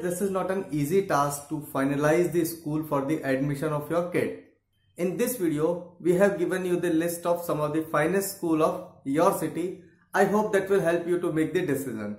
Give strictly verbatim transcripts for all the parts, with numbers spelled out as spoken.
this is not an easy task to finalize the school for the admission of your kid. In this video, we have given you the list of some of the finest schools of your city. I hope that will help you to make the decision.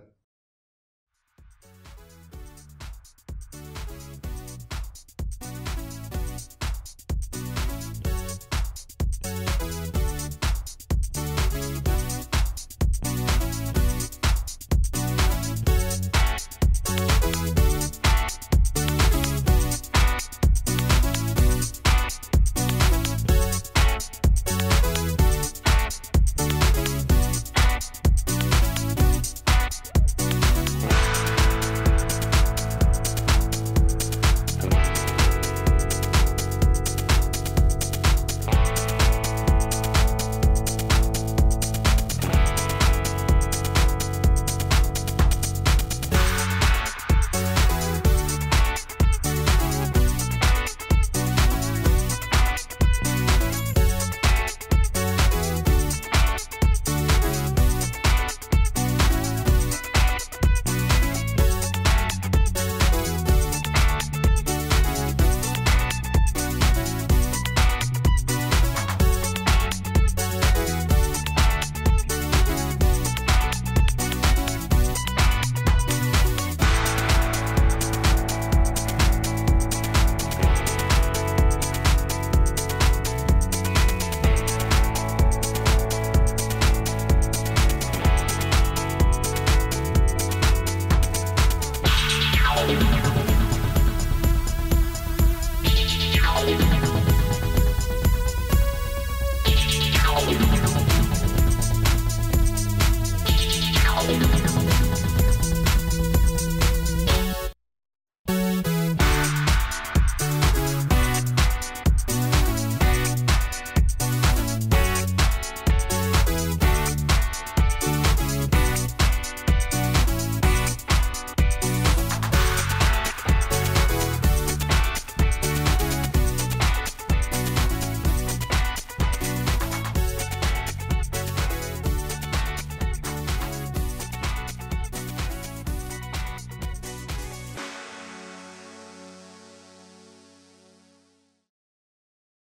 Bye.